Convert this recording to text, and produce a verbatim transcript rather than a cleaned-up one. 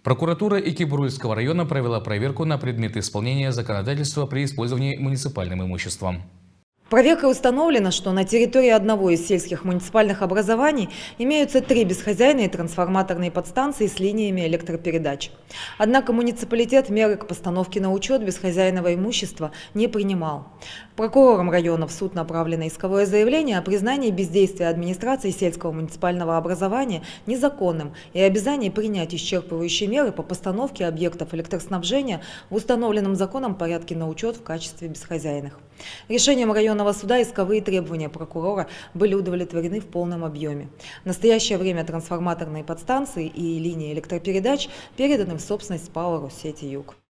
Прокуратура Экибурульского района провела проверку на предмет исполнения законодательства при использовании муниципальным имуществом. Проверкой установлено, что на территории одного из сельских муниципальных образований имеются три бесхозяйные трансформаторные подстанции с линиями электропередач. Однако муниципалитет меры к постановке на учет бесхозяйного имущества не принимал. Прокурором района в суд направлено исковое заявление о признании бездействия администрации сельского муниципального образования незаконным и обязании принять исчерпывающие меры по постановке объектов электроснабжения в установленном законом порядке на учет в качестве бесхозяйных. Решением районного суда исковые требования прокурора были удовлетворены в полном объеме. В настоящее время трансформаторные подстанции и линии электропередач переданы в собственность ПАО «Россети Юг».